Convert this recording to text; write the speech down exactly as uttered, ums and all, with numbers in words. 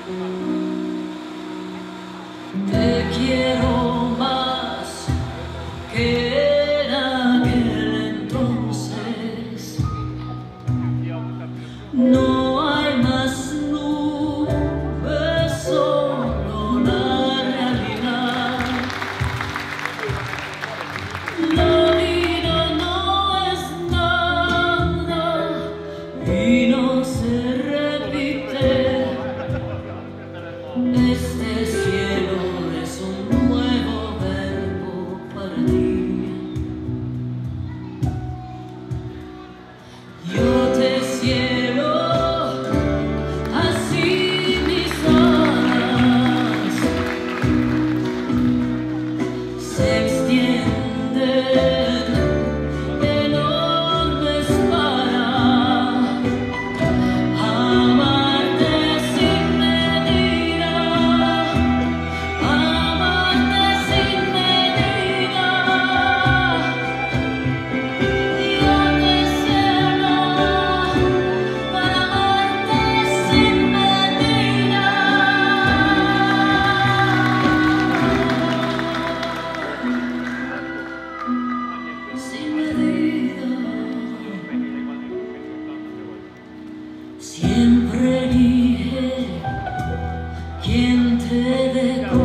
Te quiero más que en aquel entonces. No hay más nubes, solo la realidad. Lo lindo no es nada y no se repite. Este cielo es un nuevo verbo para ti. Yo te cielo así mis alas se extienden enormes para amarte sin medida, amarte sin medida. Yo te cielo para amarte sin medida. Sin medida. Siempre elige quien te dé